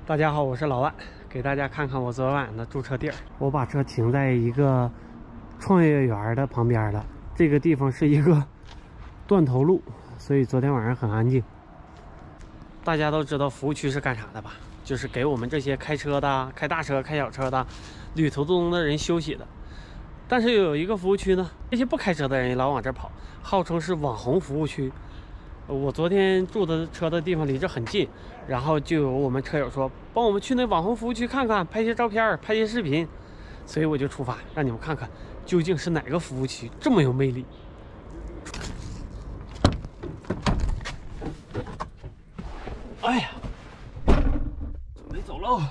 大家好，我是老万，给大家看看我昨晚的驻车地儿。我把车停在一个创业园的旁边了。这个地方是一个断头路，所以昨天晚上很安静。大家都知道服务区是干啥的吧？就是给我们这些开车的、开大车、开小车的、旅途中的人休息的。但是有一个服务区呢，这些不开车的人也老往这跑，号称是网红服务区。我昨天住的车的地方离这很近，然后就有我们车友说帮我们去那网红服务区看看，拍些照片，拍些视频，所以我就出发，让你们看看究竟是哪个服务区这么有魅力。哎呀，准备走喽！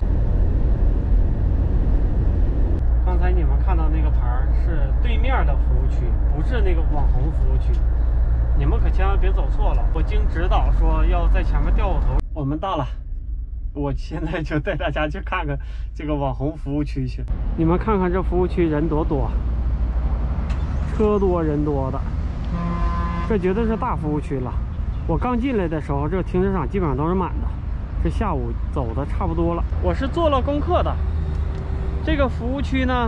刚才你们看到那个牌是对面的服务区，不是那个网红服务区。你们可千万别走错了，我经指导说要在前面掉过头。我们到了，我现在就带大家去看看这个网红服务区去。你们看看这服务区人多多，车多人多的，这绝对是大服务区了。我刚进来的时候，这个停车场基本上都是满的。这下午走的差不多了，我是做了功课的。这个服务区呢，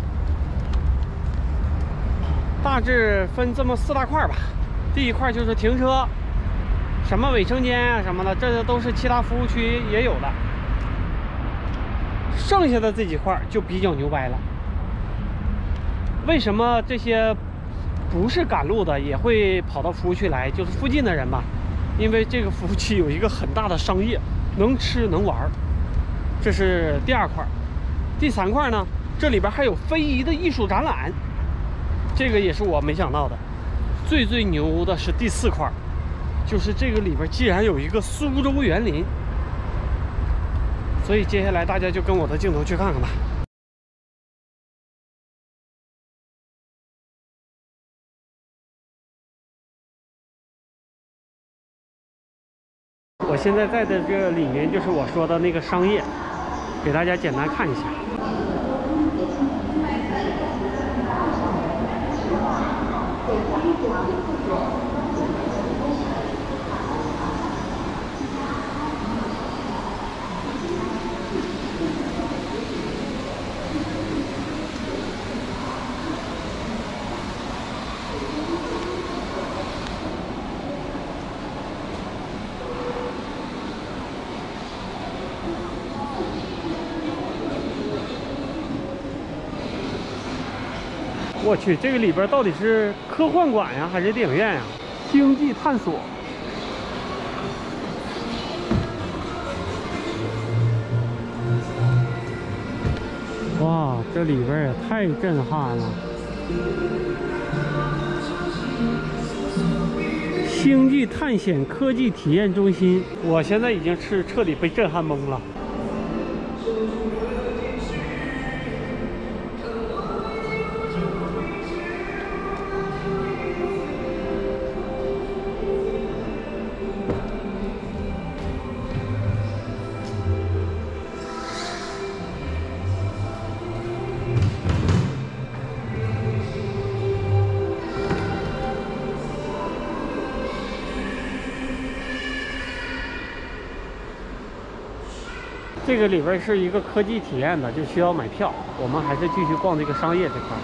大致分这么4大块吧。第一块就是停车，什么卫生间啊什么的，这都是其他服务区也有的。剩下的这几块就比较牛掰了。为什么这些不是赶路的也会跑到服务区来？就是附近的人吧，因为这个服务区有一个很大的商业，能吃能玩。这是第2块。第3块呢，这里边还有非遗的艺术展览，这个也是我没想到的。最牛的是第4块，就是这个里边竟然有一个苏州园林，所以接下来大家就跟我的镜头去看看吧。我现在在的这个里面就是我说的那个商业，给大家简单看一下。我去，这个里边到底是科幻馆呀，还是电影院呀？星际探索。哇，这里边也太震撼了！星际探险科技体验中心，我现在已经是彻底被震撼懵了。这个里边是一个科技体验的，就需要买票。我们还是继续逛这个商业这块。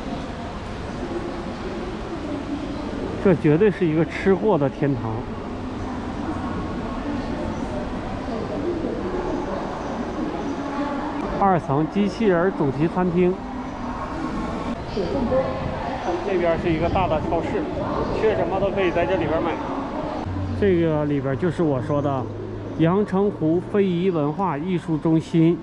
这绝对是一个吃货的天堂。2层机器人主题餐厅。这边是一个大的超市，缺什么都可以在这里边买。这个里边就是我说的阳澄湖非遗文化艺术中心。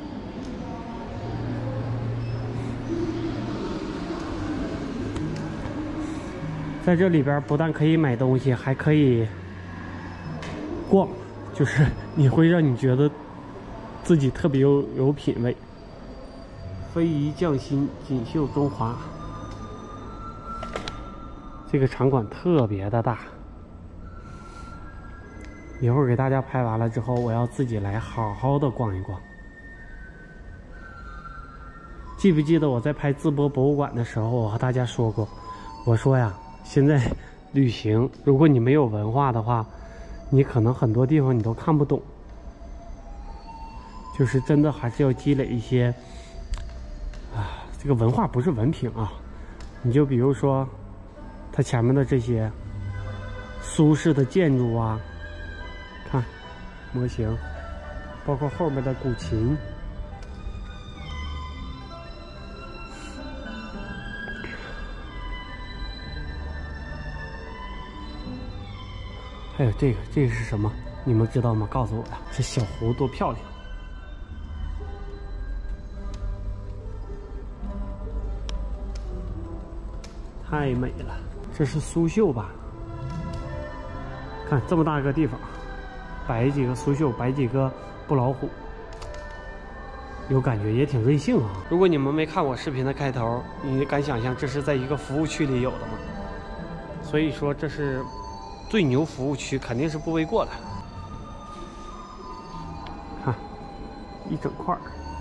在这里边不但可以买东西，还可以逛，就是你会让你觉得自己特别有品位。非遗匠心，锦绣中华。这个场馆特别的大。一会儿给大家拍完了之后，我要自己来好好的逛一逛。记不记得我在拍淄博博物馆的时候，我和大家说过，我说呀，现在旅行，如果你没有文化的话，你可能很多地方你都看不懂。 就是真的还是要积累一些啊，这个文化不是文凭啊。你就比如说它前面的这些苏式的建筑啊，看模型，包括后面的古琴。还有这个是什么？你们知道吗？告诉我呀！这小湖多漂亮，太美了。这是苏绣吧？看这么大个地方，摆几个苏绣，摆几个布老虎，有感觉，也挺任性啊。如果你们没看我视频的开头，你敢想象这是在一个服务区里有的吗？所以说这是最牛服务区，肯定是不为过的。看，一整块儿。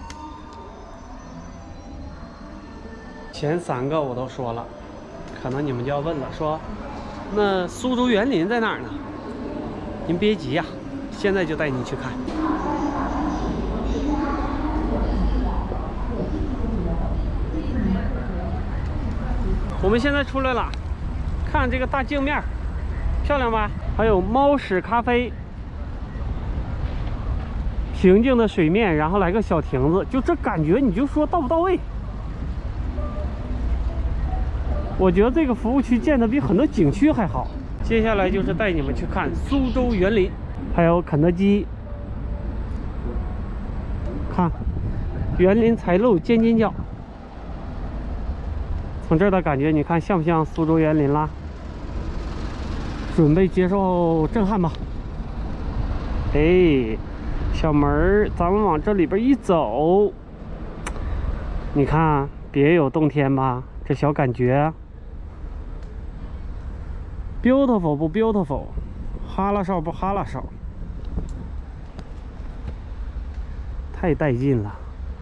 前3个我都说了，可能你们就要问了，说那苏州园林在哪儿呢？您别急呀，现在就带你去看。我们现在出来了，看这个大镜面，漂亮吧？还有猫屎咖啡，平静的水面，然后来个小亭子，就这感觉，你就说到不到位？我觉得这个服务区建的比很多景区还好。接下来就是带你们去看苏州园林，还有肯德基。看，园林才露尖尖角。从这儿的感觉，你看像不像苏州园林啦？准备接受震撼吧！哎，小门儿，咱们往这里边一走，你看别有洞天吧？这小感觉 ，beautiful 不 beautiful， 哈拉少不哈拉少，太带劲了！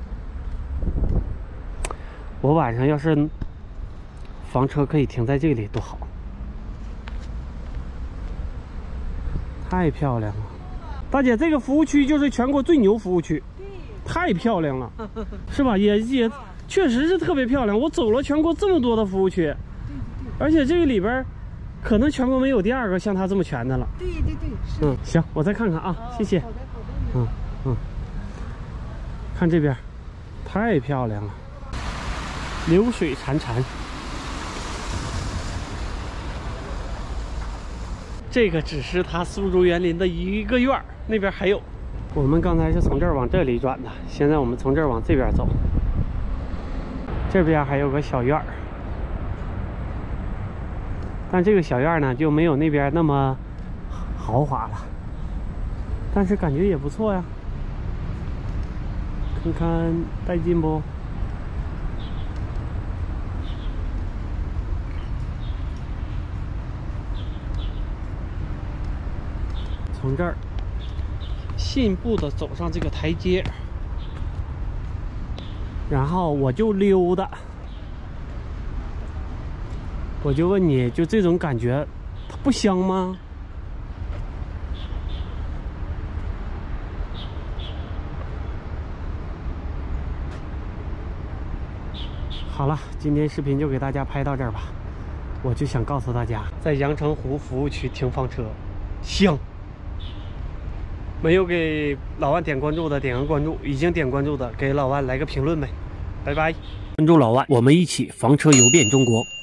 我晚上要是房车可以停在这里多好，太漂亮了！大姐，这个服务区就是全国最牛服务区，太漂亮了，是吧？也确实是特别漂亮。我走了全国这么多的服务区，而且这个里边可能全国没有第2个像它这么全的了。 对，是。 嗯，行，我再看看啊，谢谢。 好的。 看这边，太漂亮了，流水潺潺。这个只是它苏州园林的一个院儿，那边还有。我们刚才是从这儿往这里转的，现在我们从这儿往这边走。这边还有个小院儿，但这个小院呢就没有那边那么豪华了，但是感觉也不错呀。看看带劲不？从这儿信步的走上这个台阶，然后我就溜达。我就问你，就这种感觉，它不香吗？好了，今天视频就给大家拍到这儿吧。我就想告诉大家，在阳澄湖服务区停房车，香。没有给老万点关注的点个关注，已经点关注的给老万来个评论呗，拜拜。关注老万，我们一起房车游遍中国。